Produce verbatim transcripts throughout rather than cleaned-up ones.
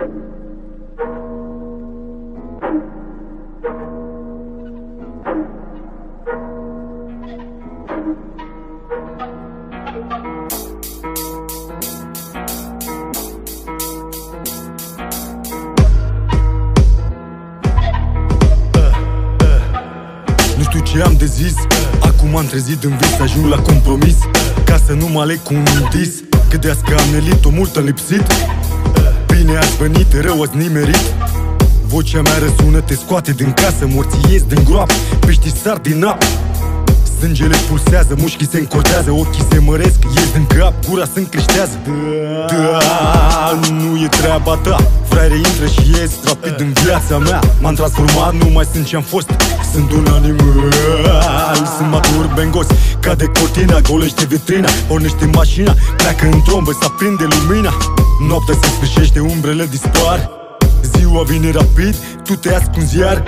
Nu știu ce am de zis, acum am trezit în vis să ajung la compromis, ca să nu mă aleg cu un dis. Cât de că am nelit-o mult am lipsit. Bine ați venit, rău ați nimerit. Vocea mea răsună, te scoate din casă, morții ies din groapă, peștii sar din apă. Sângele pulsează, mușchii se încordează, ochii se măresc, ies din cap, gura se încreștează. Da, nu e treaba ta. Fraiere intră și ies rapid în viața mea. M-am transformat, nu mai sunt ce-am fost. Sunt un animal, sunt matur, bengos. Cade cortina, golește vitrina, pornește mașina, pleacă în trombă, să aprinde lumina. Noaptea se sfârșește, umbrele dispar. Ziua vine rapid, tu te ascunzi iar.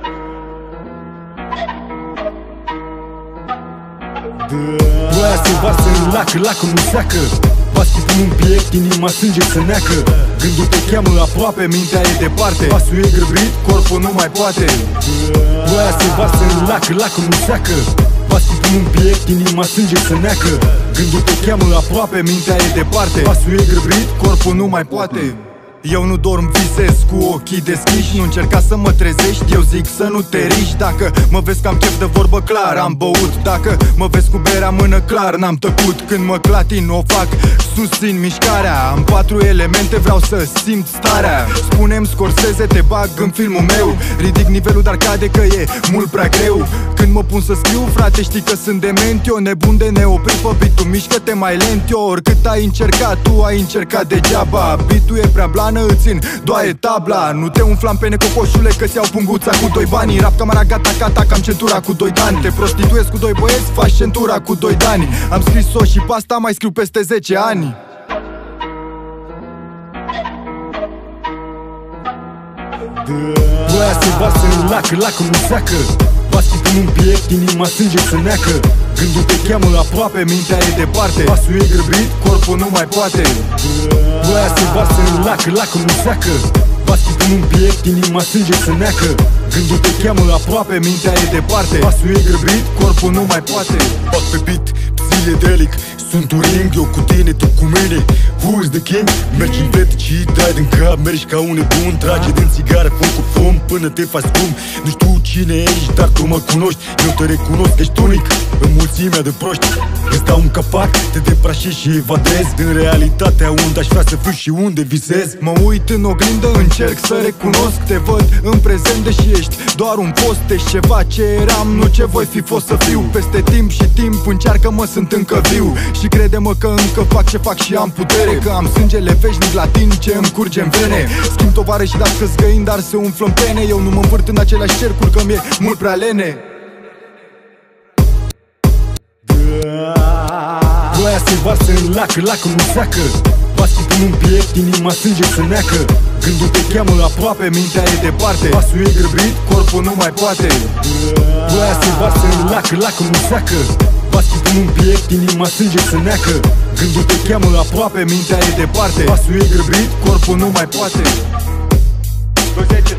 Ploaia se varsă în lac, lacul nu seacă. Pasul pun un piept, inima sânge să neacă. Gândul te cheamă aproape, mintea e departe. Pasul e grăbit, corpul nu mai poate. Ploaia se varsă în lac, lacul nu seacă. Pasul pun un piept, inima sânge să neacă. Gândul te cheamă aproape, mintea e departe. Pasul e grăbit, corpul nu mai poate. Eu nu dorm, visez cu ochii deschiși. Nu încerca să mă trezești, eu zic să nu te riști. Dacă mă vezi că am chef de vorbă, clar am băut. Dacă mă vezi cu berea în mână, clar n-am tăcut. Când mă clatin, o fac, susțin mișcarea. Am patru elemente, vreau să simt starea. Spune-mi Scorsese, te bag în filmul meu. Ridic nivelul, dar cade că e mult prea greu. Când mă pun să scriu, frate, știi că sunt dement. Eu nebun de neoprit pe beat-ul, mișcă-te mai lent. Eu oricât ai încercat, tu ai încercat degeaba. Beat-ul e prea blană, îți țin, doaie tabla. Nu te umfla în pene, cocoșule, că-ți iau punguța cu doi bani. Rap camera gata, gata, cam centura cu doi dani. Te prostituezi cu doi băieți, faci centura cu doi dani. Am scris-o și pe asta mai scriu peste zece ani. Ploaia se varsă în lac, lacul nu seacă. Pasul pun un piept, inima sânge să neacă. Gândul te cheamă aproape, mintea e departe. Pasul e grăbit, corpul nu mai poate. Ploaia se varsă în lac, lacul nu seacă. Pasul pun un piept, inima sânge să neacă. Gândul te cheamă aproape, mintea e departe. Pasul e grăbit, corpul nu mai poate. Fac pe beat, psiledelic. Sunt un ring, eu cu tine, tu cu mine. Who is the king? Mergi în vet și dai din cap. Mergi ca un nebun, trage din țigară, fum cu fum până te faci scum. Nu știu cine ești, dar tu mă cunoști. Eu te recunosc, ești unic în mulțimea de proști. Îți dau un capac, te deprașezi și evadezi din realitatea unde aș vrea să fiu și unde visez. Mă uit în oglindă, încerc să recunosc. Te văd în prezent, deși ești doar un post. Ești ceva ce eram, nu ce voi fi fost să fiu. Peste timp și timp încearcă-mă, sunt încă viu. Și crede-mă că încă fac ce fac și am putere. Că am sângele veșnic latin ce îmi curge în vene. Schimb tovară și dacă zgăini, dar se umflă în pene. Eu nu mă învârt în aceleași cercuri, că mi-e mult prea lene. Ploaia se varsă în lac, lacul nu seacă. Pasul pun un piept, inima sânge să neacă. Gândul te cheamă aproape, mintea e departe. Pasul e grăbit, corpul nu mai poate. Ploaia se varsă în lac, lacul nu seacă. Pasul pun un piept, inima sânge să neacă. Gândul te cheamă aproape, mintea e departe. Pasul e grăbit, corpul nu mai poate.